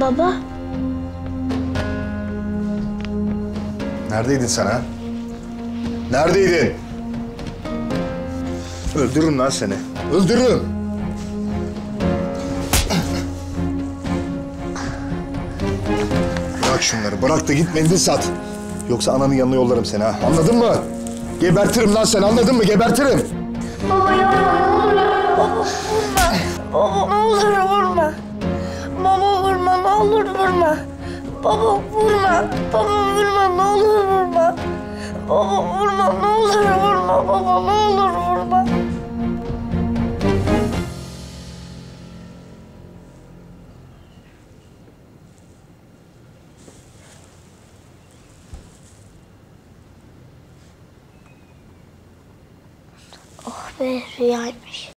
baba? Neredeydin sen ha? Neredeydin? Öldürürüm lan seni. Öldürürüm. Bırak şunları. Bırak da git mendil sat. Yoksa ananın yanına yollarım seni ha. Anladın mı? Gebertirim lan seni. Anladın mı? Gebertirim. Baba yapma, ne olur. Baba vurma. Baba ne olur vurma. Baba vurma, ne olur vurma. Baba vurma. Baba vurma, ne olur vurma. Baba vurma, ne olur vurma. Baba ne olur vurma. Oh be, rüyaymış.